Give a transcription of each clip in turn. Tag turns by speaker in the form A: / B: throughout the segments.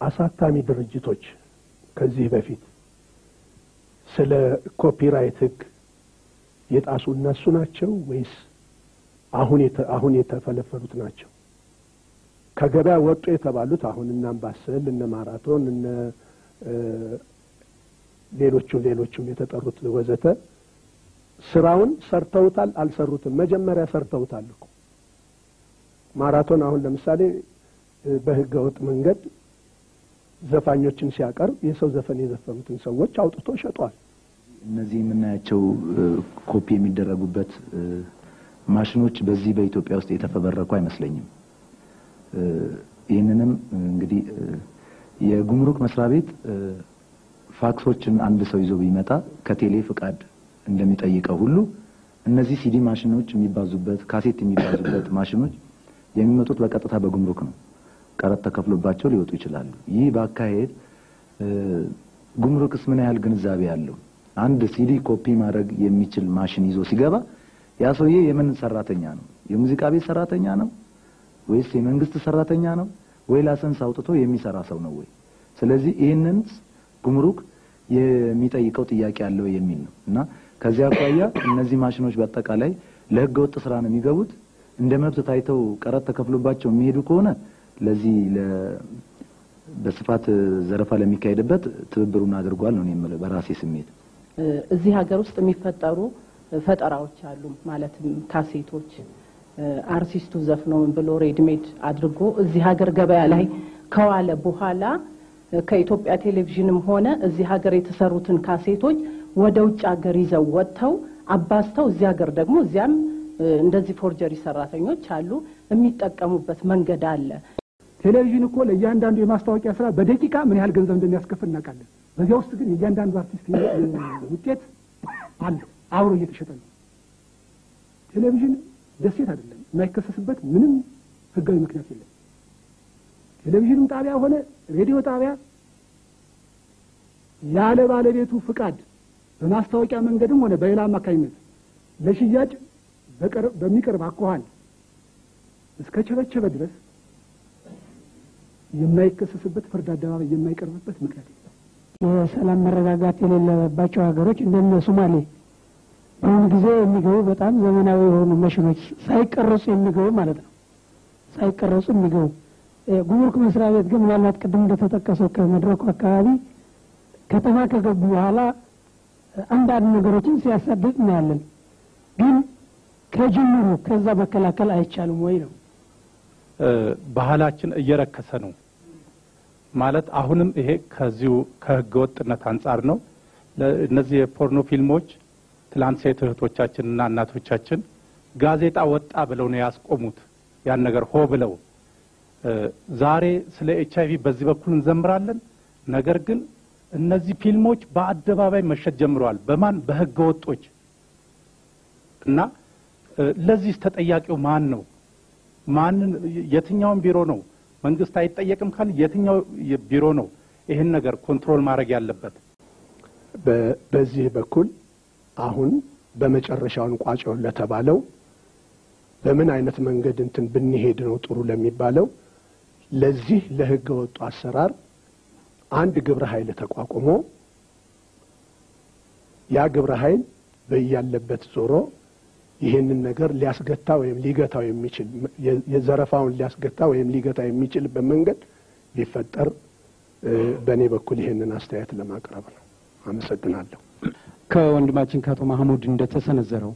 A: አሳታሚ ድርጅቶች ከዚህ በፊት ስለ ኮፒራይት ህግ የጣሱ እነሱ ናቸው ወይስ አሁን የተፈለፈሉት ናቸው? ከገበያ ወጡ የተባሉት አሁን እና አምባሰል እና ማራቶን እና ሌሎቹም የተጠሩት ወዘተ ስራውን ሰርተውታል አልሰሩትም? መጀመሪያ ሰርተውታል እኮ። ማራቶን አሁን ለምሳሌ በህገ ወጥ መንገድ ዘፋኞችን ሲያቀርብ የሰው ዘፈን የዘፈኑትን ሰዎች አውጥቶ ሸጧል።
B: እነዚህ የምናያቸው ኮፒ የሚደረጉበት ማሽኖች በዚህ በኢትዮጵያ ውስጥ የተፈበረኩ አይመስለኝም። ይህንንም እንግዲህ የጉምሩክ መስሪያ ቤት ፋክሶችን አንድ ሰው ይዞ ቢመጣ ከቴሌ ፍቃድ እንደሚጠይቀው ሁሉ እነዚህ ሲዲ ማሽኖች የሚባዙበት ካሴት የሚባዙበት ማሽኖች የሚመጡት በቀጥታ በጉምሩክ ነው። ቀረጥ ተከፍሎባቸው ሊወጡ ይችላሉ። ይህ ባካሄድ ጉምሩክስ ምን ያህል ግንዛቤ ያለው? አንድ ሲዲ ኮፒ ማድረግ የሚችል ማሽን ይዞ ሲገባ ያ ሰውዬ የምን ሰራተኛ ነው? የሙዚቃ ቤት ሰራተኛ ነው ወይስ የመንግስት ሰራተኛ ነው ወይ ላይሰንስ አውጥቶ የሚሰራ ሰው ነው ወይ? ስለዚህ ይሄንን ጉምሩክ የሚጠይቀው ጥያቄ አለው የሚል ነው እና ከዚያ አኳያ እነዚህ ማሽኖች በአጠቃላይ ለህገ ወጥ ስራ ነው የሚገቡት። እንደ መብት ታይተው ቀረጥ ተከፍሎባቸው የሚሄዱ ከሆነ ለዚህ በስፋት ዘረፋ ለሚካሄድበት ትብብሩን አድርጓል ነው የምለው በራሴ ስሜት።
C: እዚህ ሀገር ውስጥ የሚፈጠሩ ፈጠራዎች አሉ። ማለትም ካሴቶች አርቲስቱ ዘፍነው ብሎ ሬድሜድ አድርጎ እዚህ ሀገር ገበያ ላይ ከዋለ በኋላ ከኢትዮጵያ ቴሌቪዥንም ሆነ እዚህ ሀገር የተሰሩትን ካሴቶች ወደ ውጭ ሀገር ይዘው ወጥተው አባስተው እዚህ ሀገር ደግሞ እዚያም እንደዚህ ፎርጀሪ ሰራተኞች አሉ የሚጠቀሙበት መንገድ አለ።
D: ቴሌቪዥን እኮ ለእያንዳንዱ የማስታወቂያ ስራ በደቂቃ ምን ያህል ገንዘብ እንደሚያስከፍል እናውቃለን። በዚያ ውስጥ ግን የእያንዳንዱ አርቲስት ውጤት አለው አብሮ እየተሸጠ ነው። ቴሌቪዥን ደሴት አይደለም፣ የማይከሰስበት ምንም ህጋዊ ምክንያት የለም። ቴሌቪዥን ጣቢያ ሆነ ሬዲዮ ጣቢያ ያለ ባለቤቱ ፍቃድ በማስታወቂያ መንገድም ሆነ በሌላ አማካኝነት ለሽያጭ በሚቀርብ አኳኋን እስከ ቸበቸበ ድረስ የማይከሰስበት ፍርድ አደባባይ የማይቀርብበት ምክንያት የለም።
E: የሰላም መረጋጋት የሌለባቸው ሀገሮች እንደነ ሶማሌ በአሁኑ ጊዜ የሚገቡ በጣም ዘመናዊ የሆኑ ማሽኖች ሳይቀረጹ የሚገቡ ማለት ነው። ሳይቀረጹ የሚገቡ ጉምሩክ መስሪያ ቤት ግን ምናልባት ቅድም እንደተጠቀሰው ከመድረኩ አካባቢ ከተማ ከገቡ በኋላ አንዳንድ ነገሮችን ሲያሳድድ እናያለን። ግን ከጅምሩ ከዛ መከላከል አይቻልም ወይ ነው?
F: ባህላችን እየረከሰ ነው ማለት አሁንም ይሄ ከዚሁ ከህገወጥነት አንፃር ነው። እነዚህ የፖርኖ ፊልሞች ትላንት ሴት እህቶቻችንና እናቶቻችን ጋዜጣ ወጣ ብለው ነው ያስቆሙት ያን ነገር ሆ ብለው። ዛሬ ስለ ኤችአይቪ በዚህ በኩል እንዘምራለን፣ ነገር ግን እነዚህ ፊልሞች በአደባባይ መሸጥ ጀምረዋል። በማን? በህገወጦች። እና ለዚህ ተጠያቂው ማን ነው? ማንን? የትኛውን ቢሮ ነው? መንግስት አይጠየቅም ካለ የትኛው ቢሮ ነው ይሄን ነገር ኮንትሮል ማድረግ ያለበት?
A: በዚህ በኩል አሁን በመጨረሻውን ቋጨው ለተባለው በምን አይነት መንገድ እንትን ብንሄድ ነው ጥሩ ለሚባለው ለዚህ ለህገ ወጡ አሰራር አንድ ግብረ ኃይል ተቋቁሞ ያ ግብረ ኃይል በያለበት ዞሮ ይሄንን ነገር ሊያስገታ ወይም ሊገታው የሚችል የዘረፋውን ሊያስገታ ወይም ሊገታ የሚችል በመንገድ ሊፈጠር በኔ በኩል ይሄንን አስተያየት ለማቅረብ ነው። አመሰግናለሁ።
G: ከወንድማችን ከአቶ ማህሙድ እንደተሰነዘረው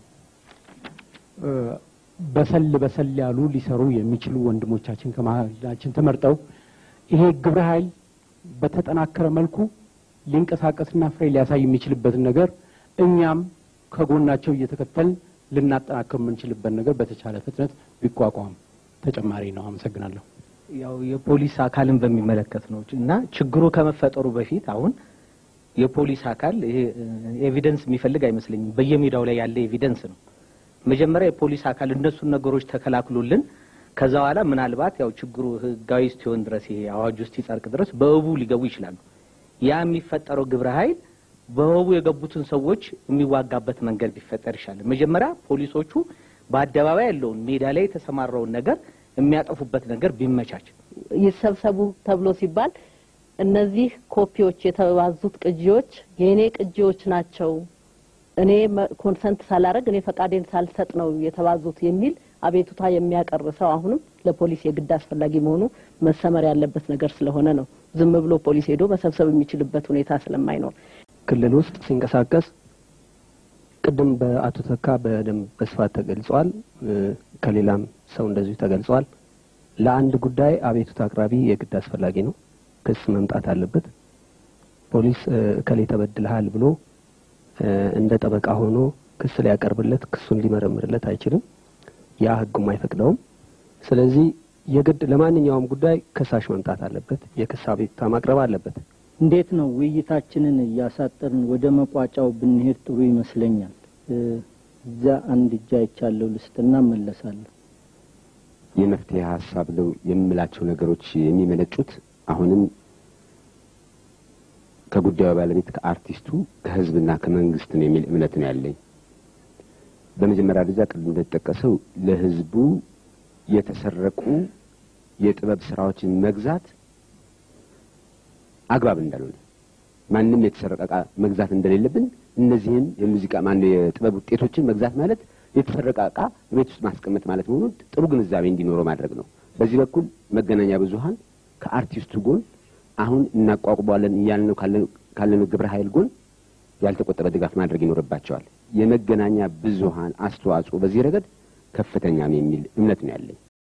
G: በሰል ያሉ ሊሰሩ የሚችሉ ወንድሞቻችን ከማህላችን ተመርጠው ይሄ ግብረ ኃይል በተጠናከረ መልኩ ሊንቀሳቀስና ፍሬ ሊያሳይ የሚችልበትን ነገር እኛም ከጎናቸው እየተከተልን ልናጠናክር የምንችልበት ነገር በተቻለ ፍጥነት ቢቋቋም ተጨማሪ ነው። አመሰግናለሁ።
H: ያው የፖሊስ አካልን በሚመለከት ነው እና ችግሩ ከመፈጠሩ በፊት አሁን የፖሊስ አካል ይሄ ኤቪደንስ የሚፈልግ አይመስለኝም። በየሜዳው ላይ ያለ ኤቪደንስ ነው። መጀመሪያ የፖሊስ አካል እነሱን ነገሮች ተከላክሎልን ከዛ በኋላ ምናልባት ያው ችግሩ ህጋዊ እስኪሆን ድረስ ይሄ አዋጅ ውስጥ ይጸድቅ ድረስ በእቡ ሊገቡ ይችላሉ። ያ የሚፈጠረው ግብረ ኃይል በእቡ የገቡትን ሰዎች የሚዋጋበት መንገድ ቢፈጠር ይሻላል። መጀመሪያ ፖሊሶቹ በአደባባይ ያለውን ሜዳ ላይ የተሰማራውን ነገር የሚያጠፉበት ነገር ቢመቻች።
C: ይሰብሰቡ ተብሎ ሲባል
I: እነዚህ ኮፒዎች የተባዙት ቅጂዎች የኔ ቅጂዎች ናቸው እኔ ኮንሰንት ሳላረግ እኔ ፈቃዴን ሳልሰጥ ነው የተባዙት የሚል አቤቱታ የሚያቀርብ ሰው አሁንም ለፖሊስ የግድ አስፈላጊ መሆኑ መሰመር ያለበት ነገር ስለሆነ ነው። ዝም ብሎ ፖሊስ ሄዶ መሰብሰብ የሚችልበት ሁኔታ ስለማይኖር
J: ክልል ውስጥ ሲንቀሳቀስ ቅድም በአቶ ተካ በደንብ በስፋት ተገልጿል። ከሌላም ሰው እንደዚሁ ተገልጿል። ለአንድ ጉዳይ አቤቱታ አቅራቢ የግድ አስፈላጊ ነው። ክስ መምጣት አለበት። ፖሊስ ከሌ ተበድልሃል ብሎ እንደ ጠበቃ ሆኖ ክስ ሊያቀርብለት ክሱን ሊመረምርለት አይችልም። ያ ህጉም አይፈቅደውም። ስለዚህ የግድ ለማንኛውም ጉዳይ ከሳሽ መምጣት አለበት። የክስ አቤቱታ ማቅረብ አለበት።
K: እንዴት ነው ውይይታችንን ያሳጠርን ወደ መቋጫው ብንሄድ ጥሩ ይመስለኛል። እዛ አንድ እጃ ይቻለው ልስጥና መለሳለሁ።
L: የመፍትሄ ሐሳብ ነው የምላቸው ነገሮች የሚመነጩት አሁንም ከጉዳዩ ባለቤት ከአርቲስቱ ከህዝብና ከመንግስት ነው የሚል እምነት ነው ያለኝ። በመጀመሪያ ደረጃ ቅድም እንደተጠቀሰው ለህዝቡ የተሰረቁ የጥበብ ስራዎችን መግዛት አግባብ እንዳልሆነ ማንንም የተሰረቀ መግዛት እንደሌለብን እነዚህን የሙዚቃ የጥበብ ውጤቶችን መግዛት ማለት የተሰረቀ ዕቃ ቤት ውስጥ ማስቀመጥ ማለት መሆኑን ጥሩ ግንዛቤ እንዲኖረው ማድረግ ነው። በዚህ በኩል መገናኛ ብዙሃን ከአርቲስቱ ጎን አሁን እናቋቁመዋለን እያልን ካለነው ግብረ ኃይል ጎን ያልተቆጠበ ድጋፍ ማድረግ ይኖርባቸዋል። የመገናኛ ብዙሃን አስተዋጽኦ በዚህ ረገድ ከፍተኛ ነው የሚል እምነት ነው ያለኝ።